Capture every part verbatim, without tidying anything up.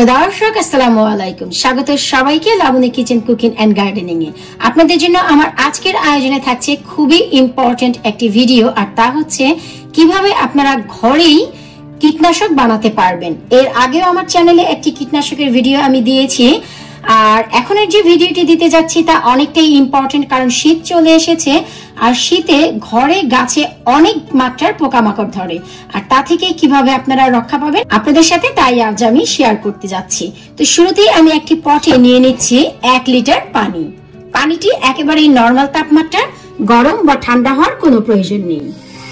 Hello দর্শক, আসসালামু আলাইকুম। স্বাগত সবাইকে Laboni kitchen cooking and gardening এ। আপনাদের জন্য আমার আজকের আয়োজনে থাকছে খুবই ইম্পর্টেন্ট একটি ভিডিও, আর তা হচ্ছে কিভাবে আপনারা ঘরেই কীটনাশক বানাতে পারবেন। এর আগেও আমার চ্যানেলে একটি কীটনাশকের ভিডিও আমি দিয়েছি, আর এখনের যে ভিডিওটি দিতে যাচ্ছি তা অনেকটাই ইম্পর্টেন্ট, কারণ শীত চলে এসেছে আর শীতে ঘরে গাছে অনেক মাত্রার পোকামাকড় ধরে, আর তা থেকে কিভাবে আপনারা রক্ষা পাবেন আপনাদের সাথে তাই আজ আমি শেয়ার করতে যাচ্ছি। তো শুরুতেই আমি একটি পটে নিয়ে নিচ্ছি এক লিটার পানি। পানিটি একেবারেই নরমাল তাপমাত্রার, গরম বা ঠান্ডা হওয়ার কোনো প্রয়োজন নেই।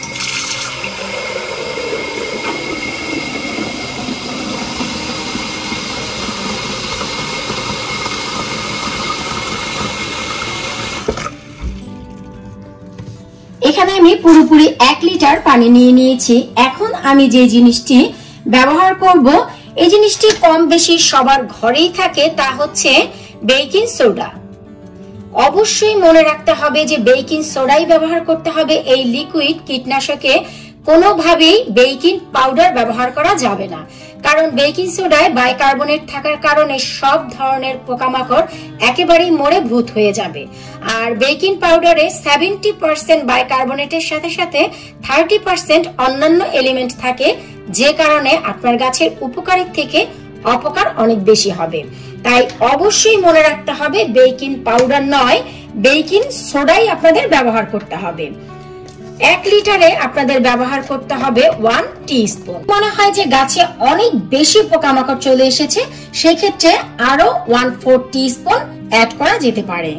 এখানে আমি পুরোপুরি এক লিটার পানি নিয়ে নিয়েছি। এখন আমি যে জিনিসটি ব্যবহার করব, এই জিনিসটি কম বেশি সবার ঘরেই থাকে, তা হচ্ছে বেকিং সোডা। অবশ্যই মনে রাখতে হবে যে বেকিং সোডাই ব্যবহার করতে হবে এই লিকুইড কীটনাশকে। কোনোভাবেই বেকিং পাউডার ব্যবহার করা যাবে না, কারণ বেকিং সোডায় বাইকার্বনেট থাকার কারণে সব ধরনের পোকামাকড় একেবারেই মরে ভূত হয়ে যাবে। আর বেকিং পাউডারে সেভেন্টি পার্সেন্ট বাইকার্বনেটের সাথে সাথে থার্টি পার্সেন্ট অন্যান্য এলিমেন্ট থাকে, যে কারণে আপনার গাছের উপকারের থেকে অপকার অনেক বেশি হবে। তাই অবশ্যই মনে রাখতে হবে বেকিং পাউডার নয়, বেকিং সোডাই আপনাদের ব্যবহার করতে হবে। এক লিটারে আপনাদের ব্যবহার করতে হবে ওয়ান টিস্পুন। মনে হয় যে গাছে অনেক বেশি পোকামাকড় চলে এসেছে, সেক্ষেত্রে আরো ওয়ান ফোর টিস্পুন অ্যাড করা যেতে পারে।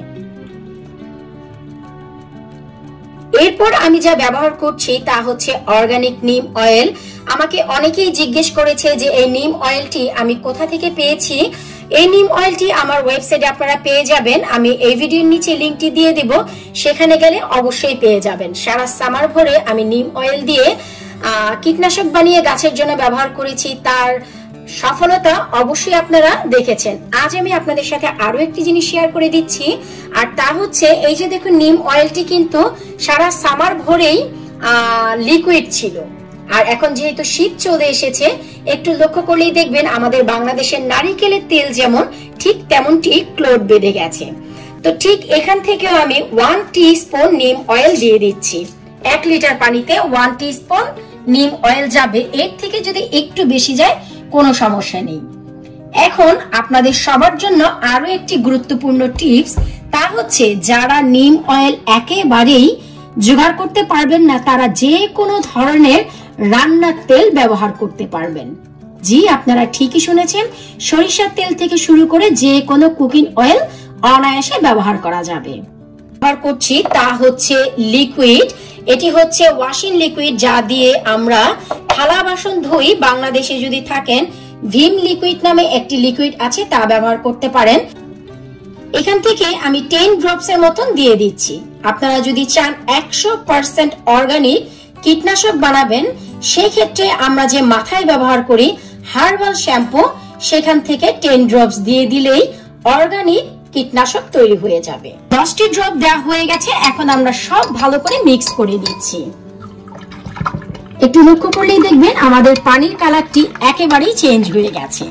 এরপর আমি যা ব্যবহার করছি তা হচ্ছে অর্গানিক নিম অয়েল। আমাকে অনেকেই জিজ্ঞেস করেছে যে এই নিম অয়েলটি আমি কোথা থেকে পেয়েছি। এই নিম অয়েলটি আমার ওয়েবসাইটে আপনারা পেয়ে যাবেন, আমি এই ভিডিওর নিচে লিংকটি দিয়ে দিব, সেখানে গেলে অবশ্যই পেয়ে যাবেন। সারা সামার ভরে আমি নিম অয়েল দিয়ে কীটনাশক বানিয়ে গাছের জন্য ব্যবহার করেছি, তার সফলতা অবশ্যই আপনারা দেখেছেন। আজ আমি আপনাদের সাথে আরো একটি জিনিস শেয়ার করে দিচ্ছি, আর তা হচ্ছে এই যে দেখুন, নিম অয়েলটি কিন্তু সারা সামার ভরেই লিকুইড ছিল, আর এখন যেহেতু শীত চলে এসেছে, একটু লক্ষ্য করলেই দেখবেন আমাদের বাংলাদেশের নারিকেলের তেল যেমন, ঠিক তেমনটি ক্লোট বেঁধে গেছে। তো ঠিক এখান থেকেও আমি ওয়ান টিস্পুন নিম অয়েল দিয়ে দিচ্ছি। এক লিটার পানিতে ওয়ান টিস্পুন নিম অয়েল যাবে, এর থেকে যদি একটু বেশি যায় কোনো সমস্যা নেই। এখন আপনাদের সবার জন্য আরো একটি গুরুত্বপূর্ণ টিপস, তা হচ্ছে যারা নিম অয়েল একেবারেই জোগাড় করতে পারবেন না, তারা যে কোনো ধরনের রান্নার তেল ব্যবহার করতে পারবেন। জি, আপনারা ঠিকই শুনেছেন, সরিষার তেল থেকে শুরু করে যে কোনো কুকিং অয়েল অনায়াসে ব্যবহার করা যাবে। ব্যবহার করছি তা হচ্ছে লিকুইড। এটি হচ্ছে ওয়াশিং লিকুইড, যা দিয়ে আমরা থালা বাসন ধুই। বাংলাদেশে যদি থাকেন, ভিম লিকুইড নামে একটি লিকুইড আছে, তা ব্যবহার করতে পারেন। এখান থেকে আমি টেন ড্রপস এর মতন দিয়ে দিচ্ছি। আপনারা যদি চান একশো পার্সেন্ট অর্গানিক কীটনাশক বানাবেন, সেই ক্ষেত্রে আমরা যে মাথায় ব্যবহার করি হার্বাল শ্যাম্পু, সেখান থেকে টেন ড্রপস দিয়ে দিলেই অর্গানিক কীটনাশক তৈরি হয়ে যাবে। দশটি ড্রপ দেওয়া হয়ে গেছে, এখন আমরা সব ভালো করে মিক্স করে দিচ্ছি। একটু লক্ষ্য করলেই দেখবেন আমাদের পানির কালারটি একেবারেই চেঞ্জ হয়ে গেছে।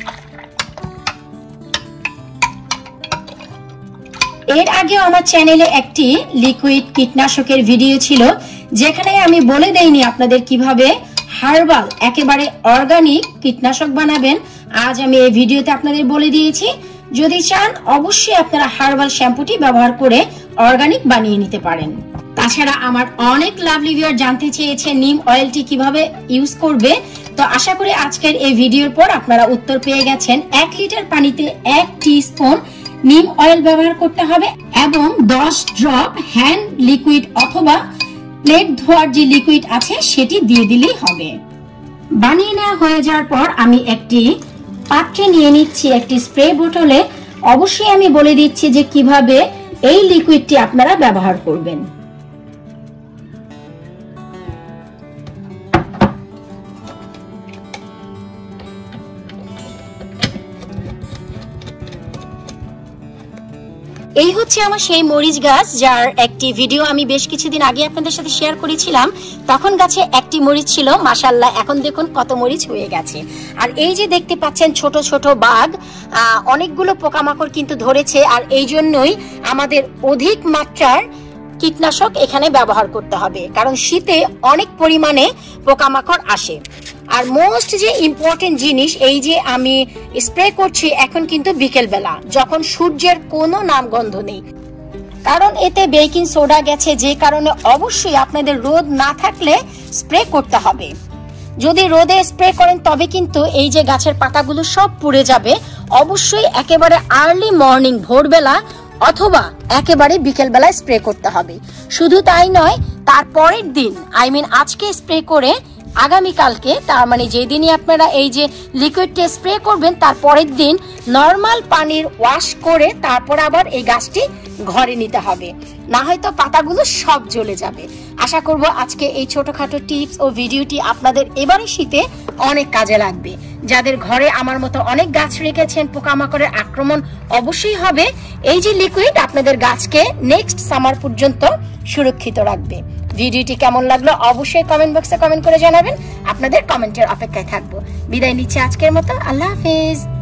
এর আগে আমার চ্যানেলে একটি লিকুইড কীটনাশকের ভিডিও ছিল, যেখানে আমি বলে দেইনি আপনাদের কিভাবে হার্বাল একেবারে অর্গানিক কীটনাশক বানাবেন। আজ আমি এই ভিডিওতে আপনাদের বলে দিয়েছি। যদি চান অবশ্যই আপনারা হার্বাল শ্যাম্পুটি ব্যবহার করে অর্গানিক বানিয়ে নিতে পারেন। তাছাড়া আমার অনেক লাভলি ভিউয়ার জানতে চেয়েছে নিম অয়েলটি কিভাবে ইউজ করবে, তো আশা করি আজকের এই ভিডিওর পর আপনারা উত্তর পেয়ে গেছেন। এক লিটার পানিতে এক টিস্পুন নিম অয়েল ব্যবহার করতে হবে এবং দশ ড্রপ হ্যান্ড লিকুইড অথবা প্লেট ধোয়ার যে লিকুইড আছে সেটি দিয়ে দিলেই হবে। বানিয়ে নেওয়া হয়ে যাওয়ার পর আমি একটি পাত্রে নিয়ে নিচ্ছি, একটি স্প্রে বোতলে। অবশ্যই আমি বলে দিচ্ছি যে কিভাবে এই লিকুইডটি আপনারা ব্যবহার করবেন। এই হচ্ছে আমার সেই মরিচ গাছ, যার একটি ভিডিও আমি বেশ কিছুদিন আগে আপনাদের সাথে শেয়ার করেছিলাম। তখন গাছে একটি মরিচ ছিল, মাশাআল্লাহ এখন দেখুন কত মরিচ হয়ে গেছে। আর এই যে দেখতে পাচ্ছেন ছোট ছোট বাঘ, অনেকগুলো পোকামাকড় কিন্তু ধরেছে। আর এই জন্যই আমাদের অধিক মাত্রার কীটনাশক এখানে ব্যবহার করতে হবে, কারণ শীতে অনেক পরিমাণে পোকামাকড় আসে। আর মোস্ট যে ইম্পর্টেন্ট জিনিস, এই যে আমি স্প্রে করছি এখন কিন্তু বিকেল বেলা, যখন সূর্যের কোনো নামগন্ধ নেই, কারণ এতে বেকিং সোডা গেছে, যে কারণে অবশ্যই আপনাদের রোদ না থাকলে স্প্রে করতে হবে। যদি রোদে স্প্রে করেন তবে কিন্তু এই যে গাছের পাতাগুলো সব পুড়ে যাবে। অবশ্যই একেবারে আর্লি মর্নিং ভোরবেলা অথবা একেবারে বিকেল বেলায় স্প্রে করতে হবে। শুধু তাই নয়, তারপরের দিন আই মিন আজকে স্প্রে করে আগামীকালকে, তার মানে যেদিনই আপনারা এই যে লিকুইডটা স্প্রে করবেন তার পরের দিন নর্মাল পানির ওয়াশ করে তারপর আবার এই গাছটি ঘরে নিতে হবে, না হয়তো পাতাগুলো সব জ্বলে যাবে। আশা করব আজকে এই ছোটখাটো টিপস ও ভিডিওটি আপনাদের এবারে শীতে অনেক কাজে লাগবে। যাদের ঘরে আমার মতো অনেক গাছ রেখেছেন, পোকামাকড়ের আক্রমণ অবশ্যই হবে, এই যে লিকুইড আপনাদের গাছকে নেক্সট সামার পর্যন্ত সুরক্ষিত রাখবে। ভিডিওটি কেমন লাগলো অবশ্যই কমেন্ট বক্সে কমেন্ট করে জানাবেন। আপনাদের কমেন্টের অপেক্ষায় থাকবো। বিদায় নিচ্ছি আজকের মতো, আল্লাহ হাফেজ।